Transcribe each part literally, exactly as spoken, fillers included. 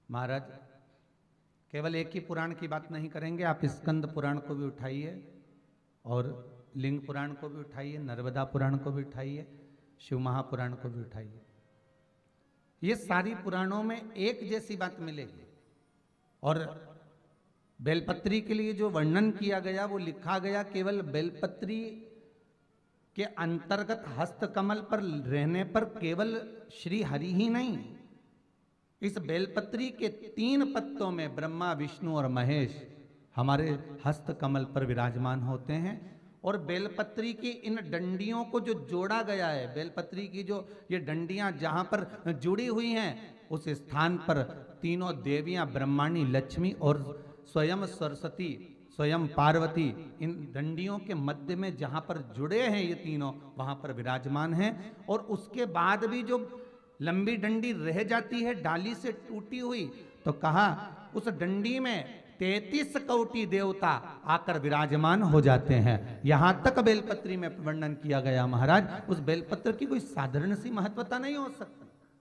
महाराज केवल एक ही पुराण की बात नहीं करेंगे, आप स्कंद पुराण को भी उठाइए और लिंग पुराण को भी उठाइए, नर्मदा पुराण को भी उठाइए, शिव महापुराण को भी उठाइए। ये सारी पुराणों में एक जैसी बात मिलेगी। और बेलपत्री के लिए जो वर्णन किया गया वो लिखा गया केवल बेलपत्री के अंतर्गत हस्तकमल पर रहने पर केवल श्री हरि ही नहीं, इस बेलपत्री के तीन पत्तों में ब्रह्मा विष्णु और महेश हमारे हस्तकमल पर विराजमान होते हैं। और बेलपत्री की इन डंडियों को जो जोड़ा गया है, बेलपत्री की जो ये डंडियां जहां पर जुड़ी हुई हैं, उस स्थान पर तीनों देवियां ब्रह्माणी लक्ष्मी और स्वयं सरस्वती स्वयं पार्वती इन डंडियों के मध्य में जहां पर जुड़े हैं ये तीनों, वहां पर विराजमान हैं। और उसके बाद भी जो लंबी डंडी रह जाती है डाली से टूटी हुई, तो कहा उस डंडी में तैतीस कोटि देवता आकर विराजमान हो जाते हैं। यहां तक बेलपत्री में वर्णन किया गया महाराज। उस बेलपत्र की कोई साधारण सी महत्वता नहीं हो सकती।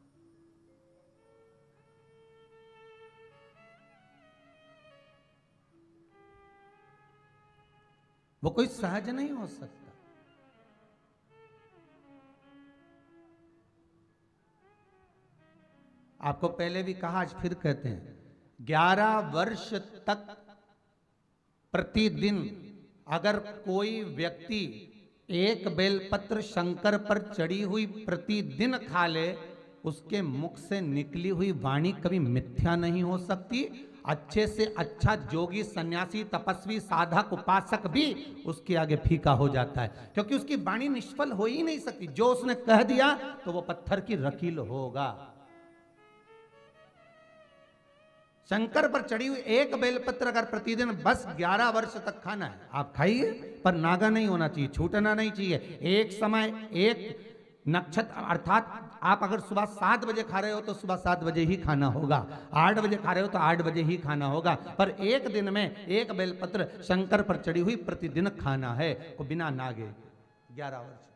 वो कोई सहज नहीं हो सकता। आपको पहले भी कहा, आज फिर कहते हैं, ग्यारह वर्ष तक प्रतिदिन अगर कोई व्यक्ति एक बेलपत्र शंकर पर चढ़ी हुई प्रतिदिन खा ले, उसके मुख से निकली हुई वाणी कभी मिथ्या नहीं हो सकती। अच्छे से अच्छा जोगी सन्यासी तपस्वी साधक उपासक भी उसके आगे फीका हो जाता है, क्योंकि उसकी वाणी निष्फल हो ही नहीं सकती। जो उसने कह दिया तो वो पत्थर की रकील होगा। शंकर पर चढ़ी हुई एक बेलपत्र अगर प्रतिदिन बस ग्यारह वर्ष तक खाना है, आप खाइए, पर नागा नहीं होना चाहिए, छूटना नहीं चाहिए। एक समय एक नक्षत्र, अर्थात आप अगर सुबह सात बजे खा रहे हो तो सुबह सात बजे ही खाना होगा, आठ बजे खा रहे हो तो आठ बजे ही खाना होगा, पर एक दिन में एक बेलपत्र शंकर पर चढ़ी हुई प्रतिदिन खाना है, वो बिना नागे ग्यारह वर्ष।